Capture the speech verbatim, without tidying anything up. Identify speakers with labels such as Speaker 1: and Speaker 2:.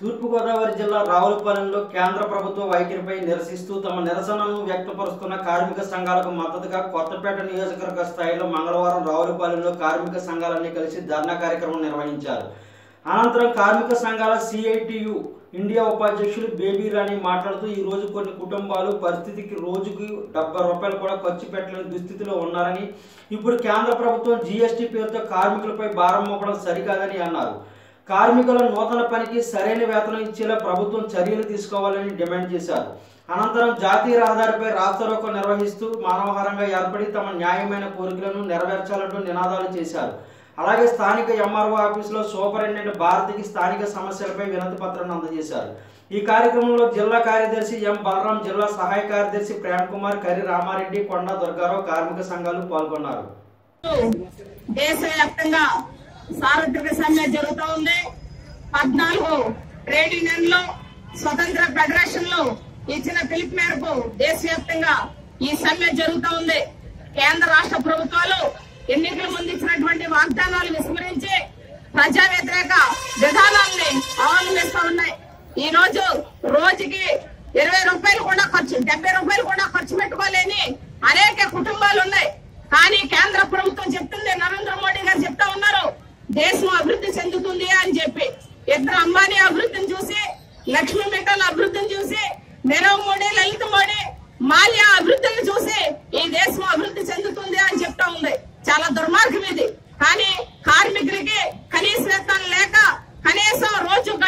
Speaker 1: తూర్పుగోదావరి జిల్లా రావులపాలెంలో కేంద్ర ప్రభుత్వ వైఖరిపై నిరసిస్తూ తమ నిరసనను వ్యక్తపరుస్తున్న కార్మిక సంఘాలకు మద్దతుగా కొత్తపేట నియోజకవర్గ స్థాయిలో మంగళవారం రావులపాలెంలో కార్మిక సంఘాలన్నీ కలిసి ధర్నా కార్యక్రమం నిర్వహించారు. అనంతరం కార్మిక సంఘాల సిఐటియు ఇండియా ఉపాధ్యక్షులు బేబీ రాణి మాట్లాడుతూ ఈ రోజు కొన్ని కుటుంబాలు పరిస్థితికి రోజుకి డెబ్బై రూపాయలు కూడా ఖర్చు పెట్టలేని దుస్థితిలో ఉన్నారని, ఇప్పుడు కేంద్ర ప్రభుత్వం జీఎస్టీ పేరుతో కార్మికులపై భారం మోపడం సరికాదని అన్నారు. కార్మికుల నూతన పనికి సరైన వేతనం ఇచ్చేలా ప్రభుత్వం చర్యలు తీసుకోవాలని డిమాండ్ చేశారు. అనంతరం జాతీయ రహదారిపై రాస్తారోకో నిర్వహిస్తూ మానవహారంగా ఏర్పడి తమ న్యాయమైన కోరికలను నెరవేర్చాలంటూ నినాదాలు చేశారు. అలాగే స్థానిక ఎంఆర్ఓ ఆఫీసులో సూపరింటెండెంట్ భారతికి స్థానిక సమస్యలపై వినతి పత్రాన్ని అందజేశారు. ఈ కార్యక్రమంలో జిల్లా కార్యదర్శి ఎం బలరాం, జిల్లా సహాయ కార్యదర్శి ప్రేమ్ కుమార్, కరి రామారెడ్డి, కొండ దుర్గారావు కార్మిక సంఘాలు పాల్గొన్నారు.
Speaker 2: దేశవ్యాప్తంగా సార్వత్రిక సమ్మె జరుగుతూ ఉంది. పద్నాలుగు ట్రేడ్ యూనియన్లు స్వతంత్ర ఫెడరేషన్ లో ఇచ్చిన పిలుపు మేరకు దేశవ్యాప్తంగా ఈ సమ్మె జరుగుతూ ఉంది. కేంద్ర రాష్ట్ర ప్రభుత్వాలు ఎన్నికల ముందు ఇచ్చినటువంటి వాగ్దానాలు విస్మరించి ప్రజా వ్యతిరేక విధానాల్ని అవలంబిస్తూ ఉన్నాయి. ఈ రోజు రోజుకి ఇరవై రూపాయలు కూడా ఖర్చు డెబ్బై రూపాయలు కూడా ఖర్చు పెట్టుకోలేని అనేక కుటుంబాలు ఉన్నాయి. కానీ కేంద్ర ప్రభుత్వం చెప్తుంది, నరేంద్ర మోడీ గారు చెప్తా ఉన్నారు, దేశం అభివృద్ధి చెందుతుంది అని చెప్పి. ఇద్దరు అంబానీ అభివృద్ధిని చూసి, లక్ష్మీ మిట్టల్ అభివృద్ధిని చూసి, నీరవ్ మోడీ, లలిత్ మోడీ, మాల్యా అభివృద్ధిని చూసి ఈ దేశం అభివృద్ధి చెందుతుంది అని చెప్తా ఉంది. చాలా దుర్మార్గం ఇది. కానీ కార్మికులకి కనీస వేతనం లేక కనీసం రోజు